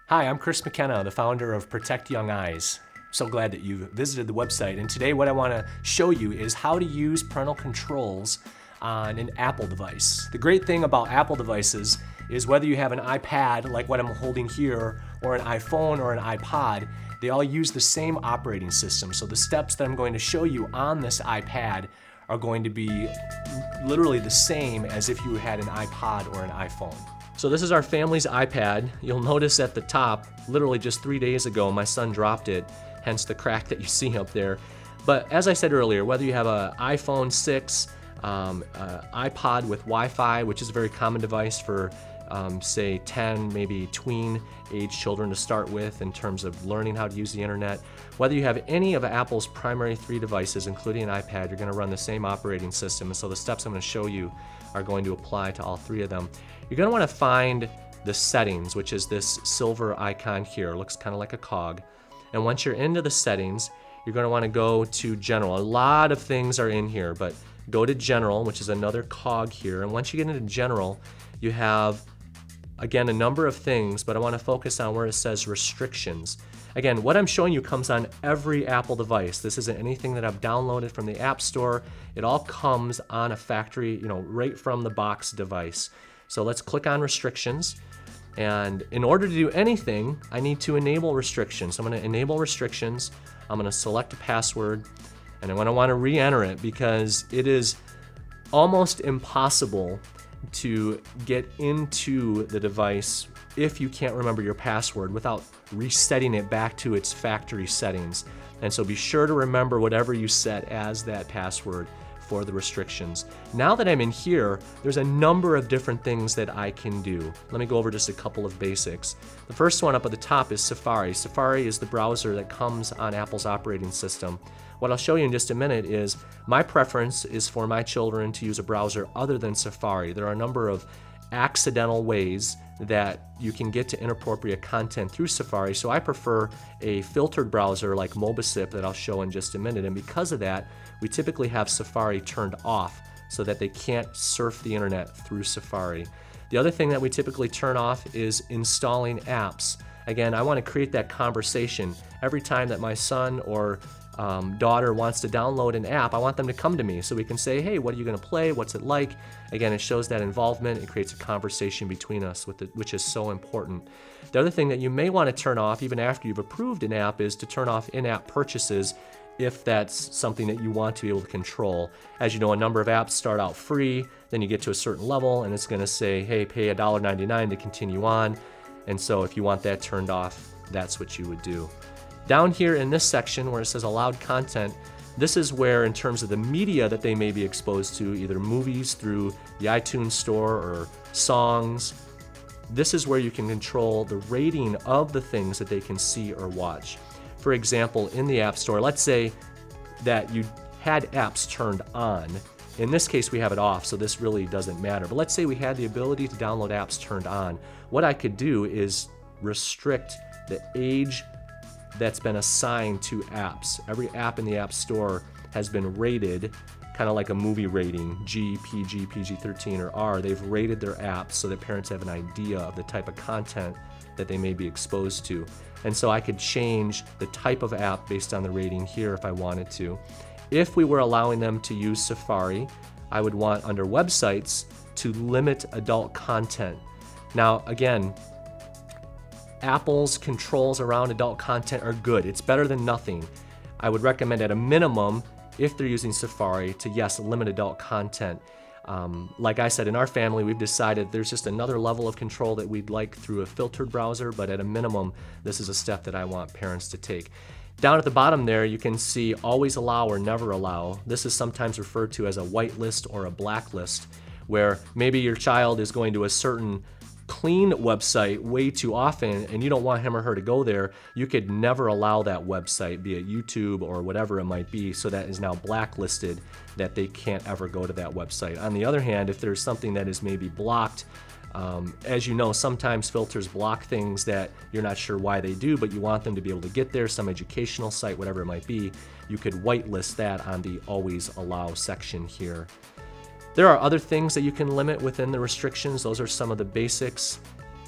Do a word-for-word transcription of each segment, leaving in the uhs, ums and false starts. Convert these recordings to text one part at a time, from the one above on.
Hi, I'm Chris McKenna, the founder of Protect Young Eyes. So glad that you visited the website. And today what I want to show you is how to use parental controls on an Apple device. The great thing about Apple devices is whether you have an iPad like what I'm holding here, or an iPhone or an iPod, they all use the same operating system. So the steps that I'm going to show you on this iPad are going to be literally the same as if you had an iPod or an iPhone. So this is our family's iPad. You'll notice at the top, literally just three days ago, my son dropped it, hence the crack that you see up there. But as I said earlier, whether you have an iPhone six, um, uh, iPod with Wi-Fi, which is a very common device for um, say ten, maybe tween age children to start with in terms of learning how to use the internet. Whether you have any of Apple's primary three devices, including an iPad, you're going to run the same operating system. And so the steps I'm going to show you are going to apply to all three of them. You're going to want to find the settings, which is this silver icon here. It looks kind of like a cog. And once you're into the settings, you're going to want to go to General. A lot of things are in here, but go to General, which is another cog here. And once you get into General, you have, again, a number of things, but I want to focus on where it says Restrictions. Again, what I'm showing you comes on every Apple device. This isn't anything that I've downloaded from the App Store. It all comes on a factory, you know, right from the box device. So let's click on Restrictions. And in order to do anything, I need to enable restrictions. So I'm going to enable restrictions. I'm going to select a password, and I'm going to want to re-enter it because it is almost impossible to get into the device if you can't remember your password without resetting it back to its factory settings. And so be sure to remember whatever you set as that password for the restrictions. Now that I'm in here, there's a number of different things that I can do. Let me go over just a couple of basics. The first one up at the top is Safari. Safari is the browser that comes on Apple's operating system. What I'll show you in just a minute is my preference is for my children to use a browser other than Safari. There are a number of accidental ways that you can get to inappropriate content through Safari, so I prefer a filtered browser like Mobicip that I'll show in just a minute, and because of that, we typically have Safari turned off so that they can't surf the internet through Safari. The other thing that we typically turn off is installing apps. Again, I want to create that conversation. Every time that my son or Um, daughter wants to download an app, I want them to come to me so we can say, hey, what are you going to play? What's it like? Again, it shows that involvement. It creates a conversation between us, with the, which is so important. The other thing that you may want to turn off even after you've approved an app is to turn off in-app purchases if that's something that you want to be able to control. As you know, a number of apps start out free, then you get to a certain level and it's going to say, hey, pay a dollar ninety-nine to continue on. And so if you want that turned off, that's what you would do. Down here in this section where it says allowed content, this is where, in terms of the media that they may be exposed to, either movies through the iTunes store or songs, this is where you can control the rating of the things that they can see or watch. For example, in the App Store, let's say that you had apps turned on. In this case, we have it off, so this really doesn't matter. But let's say we had the ability to download apps turned on. What I could do is restrict the age that's been assigned to apps. Every app in the App Store has been rated, kind of like a movie rating, G, P G, P G thirteen, or R. They've rated their apps so that parents have an idea of the type of content that they may be exposed to. And so I could change the type of app based on the rating here if I wanted to. If we were allowing them to use Safari, I would want under websites to limit adult content. Now, again, Apple's controls around adult content are good. It's better than nothing. I would recommend at a minimum, if they're using Safari, to yes, limit adult content. Um, like I said, in our family, we've decided there's just another level of control that we'd like through a filtered browser, but at a minimum, this is a step that I want parents to take. Down at the bottom there, you can see always allow or never allow. This is sometimes referred to as a whitelist or a blacklist, where maybe your child is going to a certain clean website way too often and you don't want him or her to go there. You could never allow that website, be it YouTube or whatever it might be, so that is now blacklisted, that they can't ever go to that website. On the other hand, if there's something that is maybe blocked, um, as you know, sometimes filters block things that you're not sure why they do, but you want them to be able to get there, some educational site, whatever it might be, you could whitelist that on the always allow section here. There are other things that you can limit within the restrictions. Those are some of the basics.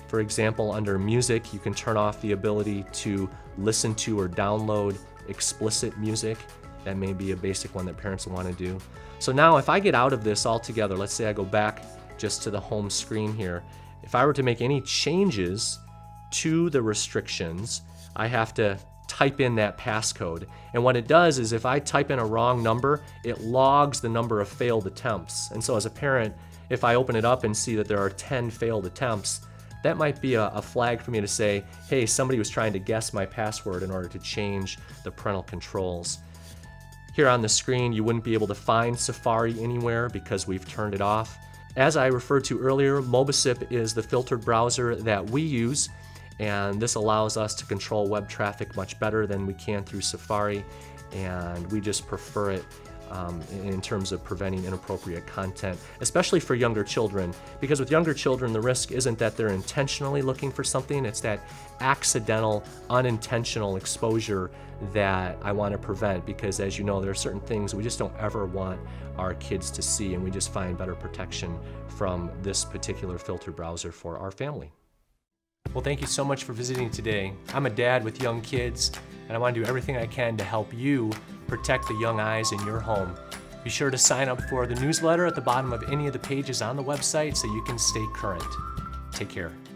For example, under music, you can turn off the ability to listen to or download explicit music. That may be a basic one that parents will want to do. So now if I get out of this altogether, let's say I go back just to the home screen here. If I were to make any changes to the restrictions, I have to type in that passcode. And what it does is if I type in a wrong number, it logs the number of failed attempts. And so as a parent, if I open it up and see that there are ten failed attempts, that might be a, a flag for me to say, hey, somebody was trying to guess my password in order to change the parental controls. Here on the screen, you wouldn't be able to find Safari anywhere because we've turned it off. As I referred to earlier, Mobicip is the filtered browser that we use, and this allows us to control web traffic much better than we can through Safari, and we just prefer it um, in terms of preventing inappropriate content, especially for younger children, because with younger children the risk isn't that they're intentionally looking for something, it's that accidental, unintentional exposure that I want to prevent, because as you know, there are certain things we just don't ever want our kids to see, and we just find better protection from this particular filter browser for our family. Well, thank you so much for visiting today. I'm a dad with young kids, and I want to do everything I can to help you protect the young eyes in your home. Be sure to sign up for the newsletter at the bottom of any of the pages on the website so you can stay current. Take care.